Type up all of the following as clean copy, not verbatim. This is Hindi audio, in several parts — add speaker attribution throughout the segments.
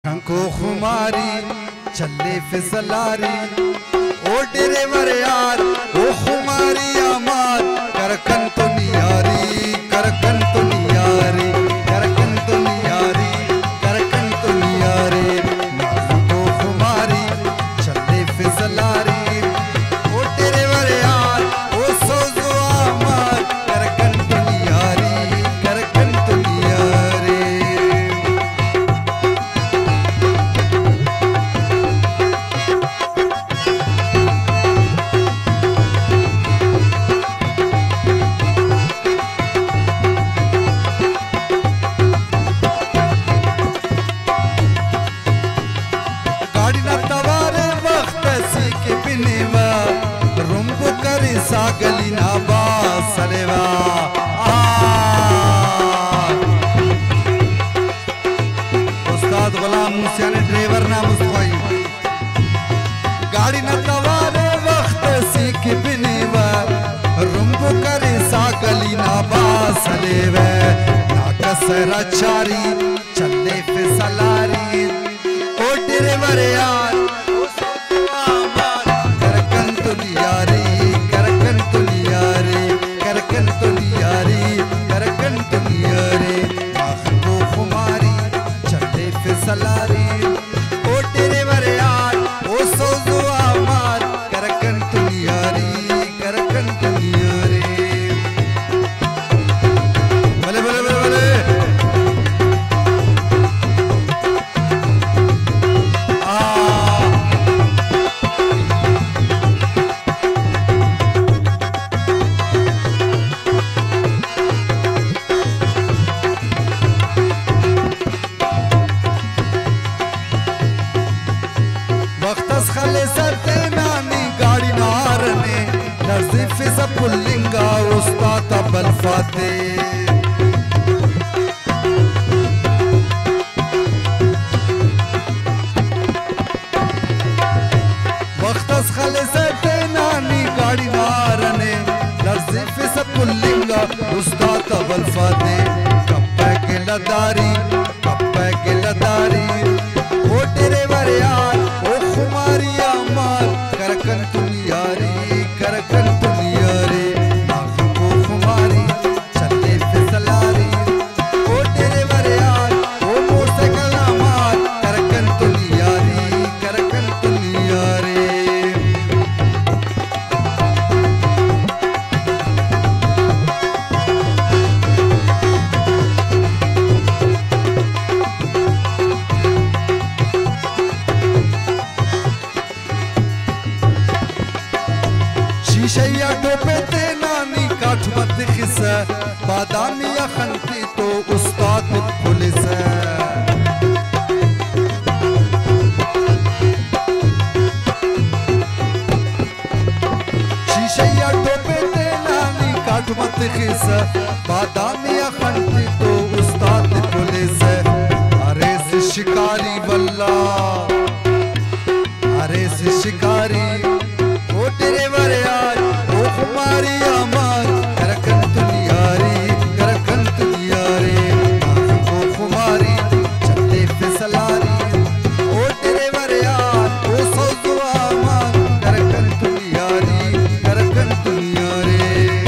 Speaker 1: को खुमारी चले फिसलारी ओ ड्राइवर यार ओ खुमारी अमार करकन तो नियारी करकन तो नियारी करकन तो नियारी करकन तो नियारी को खुमारी चले फिसलारी ओ ड्राइवर यार ओ सोजो अमार करकन तो नियारी करकन तो नियारी। सागली ना बासलेवा उस्ताद गुलाम हुसैन ड्राइवर ना मुस्कोई गाड़ी न तवारे वक्त सीख बिनेवा रुम्बो करे सागली ना बासलेवा ना कसरा चारी चले फिसलारी ओ ड्राइवर यार करकन तो नियारी करकन तो नियारी करकन तो नियारी करकन तो नियारी को खुमारी चले फिसलारी ओ ड्राइवर यार ओ सोजो अमार करकन तो नियारी करकन तो नियारी। भले भले भले भले गाड़ी नारने नज़ीफ पुल्लिंगा उस्ताद अब्बल फाते वक्तस खलेसते नानी गाड़ी नारने नज़ीफ पुल्लिंगा उस्ताद अब्बल फाते कप्पे के लदारी कप्पे के लदारी ओ ड्राइवर यार ओ खुमारी अमार करकन तो नियारी करकन तो नियारी को खुमारी चले फिसलारी ओ ड्राइवर यार ओ मोटरसाइकिल अमार करकन तो नियारी करकन तो नियारी। शीशैया टोपे ते नानी काठ मत खिस्सा बादामी खंती तो उस्ताद पुलिस शीशैया टोपे ते नानी काठ मत खिस्सा बादामी खंती तो उस्ताद पुलिस। अरे से शिकारी बल्ला अरे से शिकारी ओ ड्राइवर यार ओ खुमारी अमार करकन तो नियारी करकन तो नियारी को खुमारी चले फिसलारी ओ ड्राइवर यार ओ सोजो अमार करकन तो नियारी करकन तो नियारी।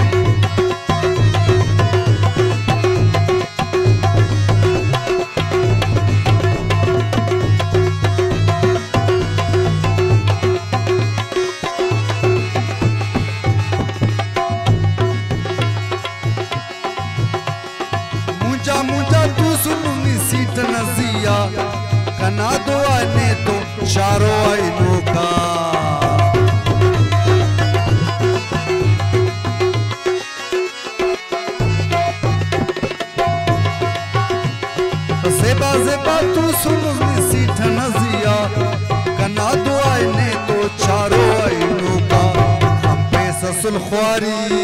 Speaker 1: मुझा तू सुनूंगी सीट नजिया कना दो आने तो चारों आइनों का सेबा सेबा तू सुनूंगी सीट नजिया कना दो आने तो चारों आइनों का हम पे ससुल ख्वारी